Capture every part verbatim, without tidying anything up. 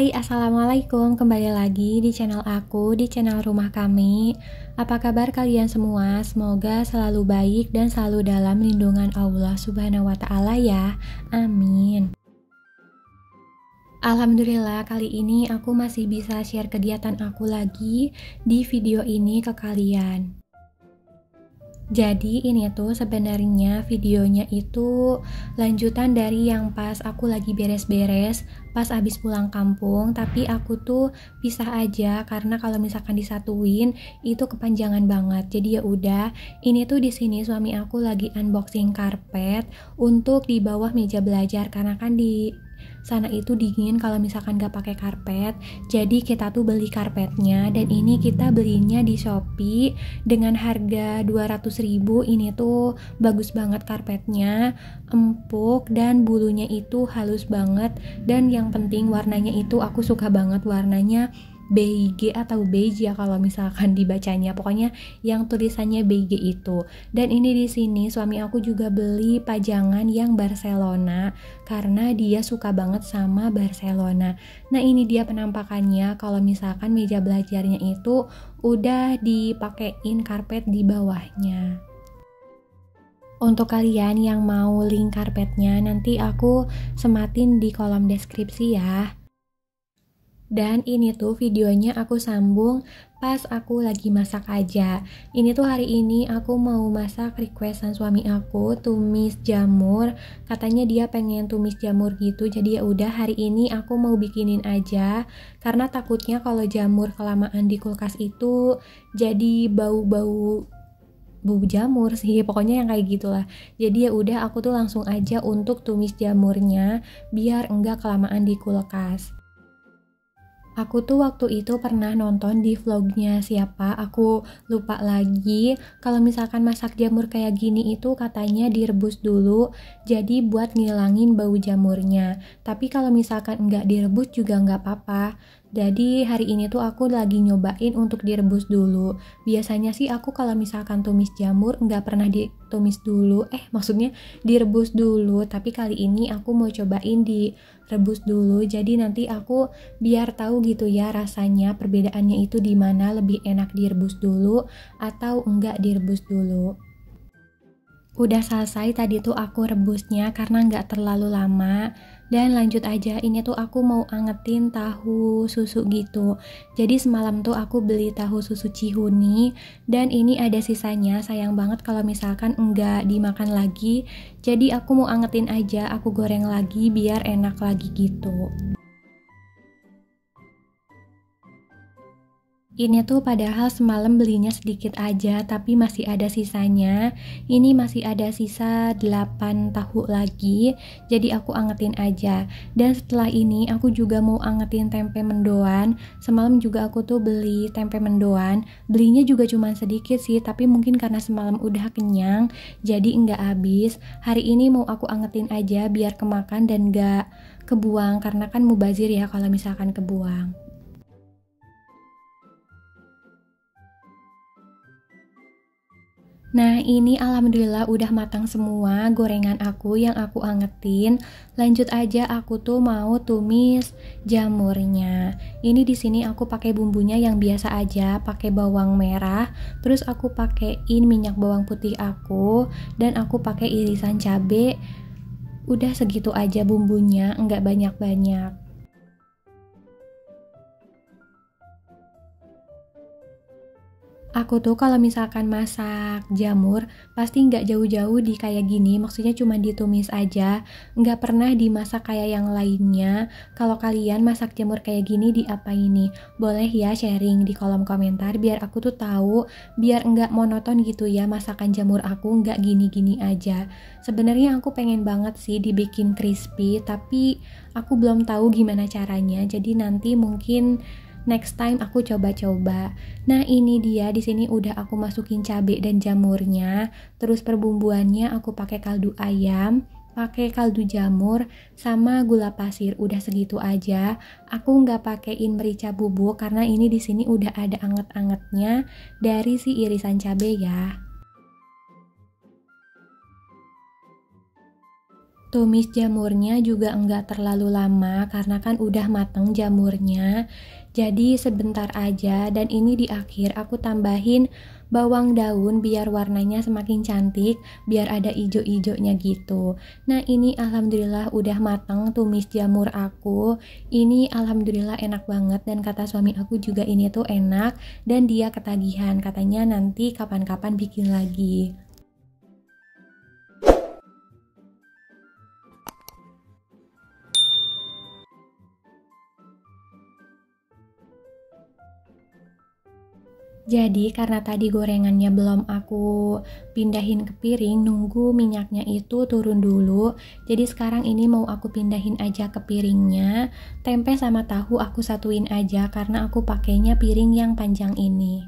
Hai, assalamualaikum. Kembali lagi di channel aku, di channel rumah kami. Apa kabar kalian semua? Semoga selalu baik dan selalu dalam lindungan Allah Subhanahu wa Ta'ala ya. Amin. Alhamdulillah, kali ini aku masih bisa share kegiatan aku lagi di video ini ke kalian. Jadi ini tuh sebenarnya videonya itu lanjutan dari yang pas aku lagi beres-beres pas abis pulang kampung, tapi aku tuh pisah aja karena kalau misalkan disatuin itu kepanjangan banget. Jadi ya udah, ini tuh di sini suami aku lagi unboxing karpet untuk di bawah meja belajar karena kan di sana itu dingin kalau misalkan gak pakai karpet. Jadi kita tuh beli karpetnya, dan ini kita belinya di Shopee dengan harga dua ratus ribu. Ini tuh bagus banget karpetnya, empuk dan bulunya itu halus banget, dan yang penting warnanya itu aku suka banget, warnanya beige atau beige ya kalau misalkan dibacanya, pokoknya yang tulisannya beige itu. Dan ini di sini suami aku juga beli pajangan yang Barcelona karena dia suka banget sama Barcelona. Nah ini dia penampakannya kalau misalkan meja belajarnya itu udah dipakein karpet di bawahnya. Untuk kalian yang mau link karpetnya nanti aku sematin di kolom deskripsi ya. Dan ini tuh videonya aku sambung pas aku lagi masak aja. Ini tuh hari ini aku mau masak requestan suami aku, tumis jamur. Katanya dia pengen tumis jamur gitu. Jadi ya udah hari ini aku mau bikinin aja. Karena takutnya kalau jamur kelamaan di kulkas itu jadi bau-bau bau jamur sih. Pokoknya yang kayak gitulah. Jadi ya udah aku tuh langsung aja untuk tumis jamurnya biar enggak kelamaan di kulkas. Aku tuh waktu itu pernah nonton di vlognya siapa, aku lupa lagi. Kalau misalkan masak jamur kayak gini itu katanya direbus dulu, jadi buat ngilangin bau jamurnya. Tapi kalau misalkan nggak direbus juga nggak apa-apa. Jadi hari ini tuh aku lagi nyobain untuk direbus dulu. Biasanya sih aku kalau misalkan tumis jamur nggak pernah ditumis dulu, eh maksudnya direbus dulu. Tapi kali ini aku mau cobain direbus dulu. Jadi nanti aku biar tahu gitu ya rasanya perbedaannya itu di mana, lebih enak direbus dulu atau enggak direbus dulu. Udah selesai tadi tuh aku rebusnya karena nggak terlalu lama. Dan lanjut aja, ini tuh aku mau angetin tahu susu gitu. Jadi semalam tuh aku beli tahu susu Cihuni, dan ini ada sisanya, sayang banget kalau misalkan nggak dimakan lagi. Jadi aku mau angetin aja, aku goreng lagi biar enak lagi gitu. Ini tuh padahal semalam belinya sedikit aja, tapi masih ada sisanya. Ini masih ada sisa delapan tahu lagi, jadi aku angetin aja. Dan setelah ini aku juga mau angetin tempe mendoan. Semalam juga aku tuh beli tempe mendoan, belinya juga cuma sedikit sih, tapi mungkin karena semalam udah kenyang, jadi enggak habis. Hari ini mau aku angetin aja biar kemakan dan enggak kebuang, karena kan mubazir ya kalau misalkan kebuang. Nah ini alhamdulillah udah matang semua gorengan aku yang aku angetin. Lanjut aja aku tuh mau tumis jamurnya. Ini di sini aku pakai bumbunya yang biasa aja, pakai bawang merah, terus aku pakein minyak bawang putih aku, dan aku pakai irisan cabe. Udah segitu aja bumbunya, nggak banyak-banyak. Aku tuh kalau misalkan masak jamur pasti nggak jauh-jauh di kayak gini, maksudnya cuma ditumis aja, nggak pernah dimasak kayak yang lainnya. Kalau kalian masak jamur kayak gini di apa ini? Boleh ya sharing di kolom komentar biar aku tuh tahu, biar nggak monoton gitu ya masakan jamur aku, nggak gini-gini aja. Sebenarnya aku pengen banget sih dibikin crispy, tapi aku belum tahu gimana caranya. Jadi nanti mungkin next time aku coba-coba. Nah ini dia, di sini udah aku masukin cabai dan jamurnya. Terus perbumbuannya aku pakai kaldu ayam, pakai kaldu jamur, sama gula pasir. Udah segitu aja. Aku nggak pakein merica bubuk karena ini di sini udah ada anget-angetnya dari si irisan cabai ya. Tumis jamurnya juga enggak terlalu lama karena kan udah mateng jamurnya. Jadi sebentar aja, dan ini di akhir aku tambahin bawang daun biar warnanya semakin cantik, biar ada ijo-ijonya gitu. Nah ini alhamdulillah udah mateng tumis jamur aku. Ini alhamdulillah enak banget, dan kata suami aku juga ini tuh enak, dan dia ketagihan, katanya nanti kapan-kapan bikin lagi. Jadi karena tadi gorengannya belum aku pindahin ke piring, nunggu minyaknya itu turun dulu. Jadi sekarang ini mau aku pindahin aja ke piringnya. Tempe sama tahu aku satuin aja karena aku pakainya piring yang panjang ini.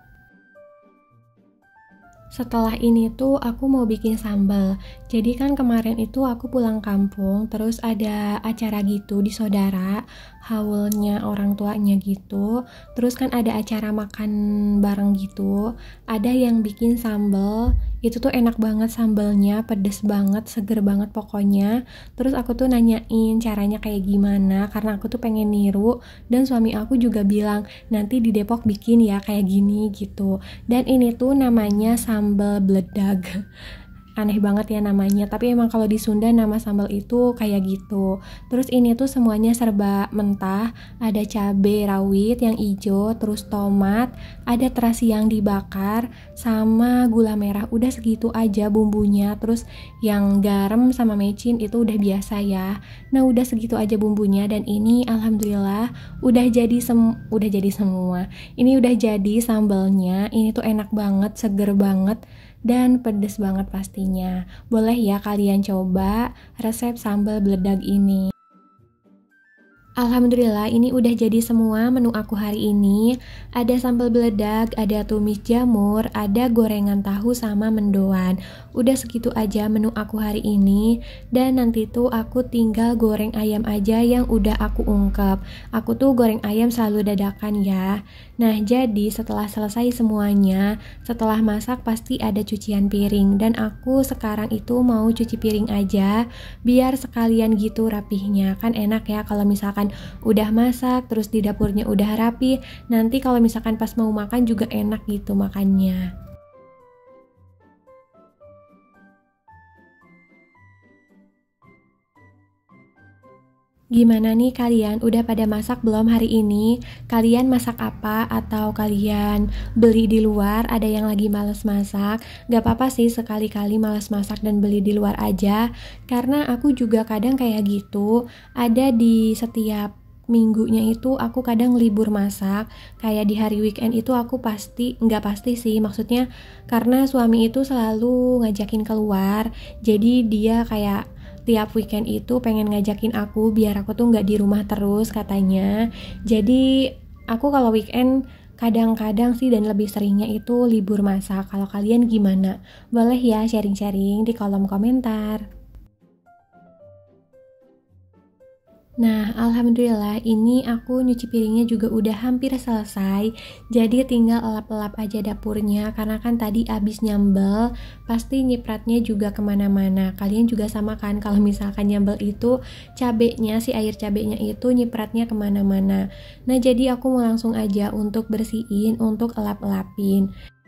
Setelah ini tuh aku mau bikin sambal. Jadi kan kemarin itu aku pulang kampung, terus ada acara gitu di saudara, haulnya orang tuanya gitu. Terus kan ada acara makan bareng gitu. Ada yang bikin sambal, itu tuh enak banget sambalnya, pedes banget, seger banget pokoknya. Terus aku tuh nanyain caranya kayak gimana, karena aku tuh pengen niru, dan suami aku juga bilang nanti di Depok bikin ya kayak gini gitu. Dan ini tuh namanya sambal bledag. Aneh banget ya namanya, tapi emang kalau di Sunda nama sambal itu kayak gitu. Terus ini tuh semuanya serba mentah, ada cabai rawit yang hijau, terus tomat, ada terasi yang dibakar, sama gula merah. Udah segitu aja bumbunya. Terus yang garam sama mecin itu udah biasa ya. Nah udah segitu aja bumbunya, dan ini alhamdulillah udah jadi sem udah jadi semua. Ini udah jadi sambalnya. Ini tuh enak banget, seger banget, dan pedes banget pastinya. Boleh ya kalian coba resep sambal bledag ini. Alhamdulillah ini udah jadi semua menu aku hari ini. Ada sambal beledak, ada tumis jamur, ada gorengan tahu sama mendoan. Udah segitu aja menu aku hari ini. Dan nanti tuh aku tinggal goreng ayam aja yang udah aku ungkep. Aku tuh goreng ayam selalu dadakan ya. Nah jadi setelah selesai semuanya, setelah masak pasti ada cucian piring. Dan aku sekarang itu mau cuci piring aja, biar sekalian gitu rapihnya. Kan enak ya kalau misalkan udah masak terus di dapurnya udah rapi, nanti kalau misalkan pas mau makan juga enak gitu makannya. Gimana nih kalian, udah pada masak belum hari ini? Kalian masak apa? Atau kalian beli di luar? Ada yang lagi males masak? Gak apa-apa sih sekali-kali males masak dan beli di luar aja. Karena aku juga kadang kayak gitu. Ada di setiap minggunya itu aku kadang libur masak. Kayak di hari weekend itu aku pasti, nggak pasti sih, maksudnya karena suami itu selalu ngajakin keluar. Jadi dia kayak tiap weekend itu pengen ngajakin aku biar aku tuh nggak di rumah terus katanya. Jadi aku kalau weekend kadang-kadang sih, dan lebih seringnya itu libur masak. Kalau kalian gimana? Boleh ya sharing-sharing di kolom komentar. Nah, alhamdulillah ini aku nyuci piringnya juga udah hampir selesai. Jadi tinggal elap-elap aja dapurnya, karena kan tadi abis nyambel, pasti nyipratnya juga kemana-mana. Kalian juga sama kan, kalau misalkan nyambel itu cabenya, si air cabenya itu nyipratnya kemana-mana. Nah, jadi aku mau langsung aja untuk bersihin, untuk elap-elapin.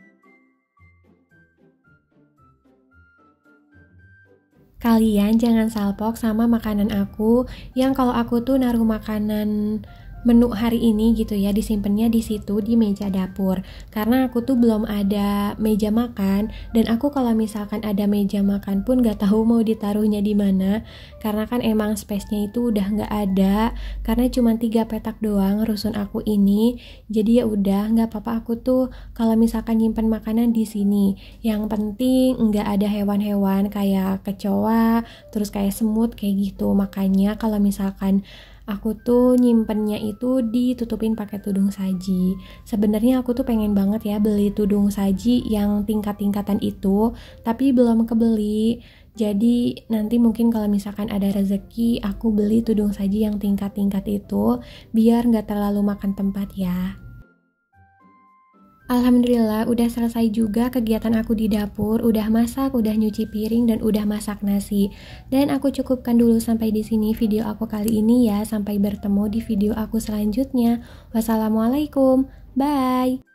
Kalian jangan salpok sama makanan aku, yang kalau aku tuh naruh makanan menu hari ini gitu ya, disimpannya di situ di meja dapur. Karena aku tuh belum ada meja makan, dan aku kalau misalkan ada meja makan pun gak tahu mau ditaruhnya di mana. Karena kan emang space-nya itu udah gak ada, karena cuma tiga petak doang rusun aku ini. Jadi ya udah, nggak apa-apa, aku tuh kalau misalkan nyimpen makanan di sini. Yang penting nggak ada hewan-hewan kayak kecoa, terus kayak semut kayak gitu. Makanya kalau misalkan aku tuh nyimpennya itu ditutupin pakai tudung saji. Sebenarnya aku tuh pengen banget ya beli tudung saji yang tingkat-tingkatan itu, tapi belum kebeli. Jadi nanti mungkin kalau misalkan ada rezeki, aku beli tudung saji yang tingkat-tingkat itu, biar nggak terlalu makan tempat ya. Alhamdulillah udah selesai juga kegiatan aku di dapur, udah masak, udah nyuci piring, dan udah masak nasi. Dan aku cukupkan dulu sampai di sini video aku kali ini ya. Sampai bertemu di video aku selanjutnya. Wassalamualaikum. Bye.